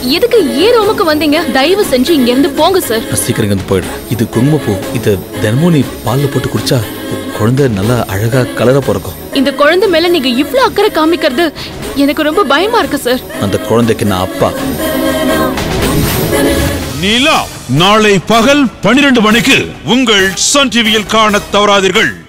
எதுக்கு ரூமுக்கு வந்தீங்க? தயவு செஞ்சு இங்க இருந்து போங்க சார். சீக்கிரம் இருந்து போயிடுறேன். இது குங்குமப்பூ. இத தினமும் நீ பால்ல போட்டு குடிச்சா குழந்தை நல்லா அழகா கலரா பிறக்கும். இந்த குழந்தை மேல நீங்க இவ்ளோ அக்கறை காமிக்கிறது எனக்கு ரொம்ப பயமா இருக்கு சார். அந்த குழந்தைக்கு நான் அப்பா. நீலா நாளை பகல் 12 மணிக்கு உங்கள் சன் டிவியில் காண தவறாதீர்கள்.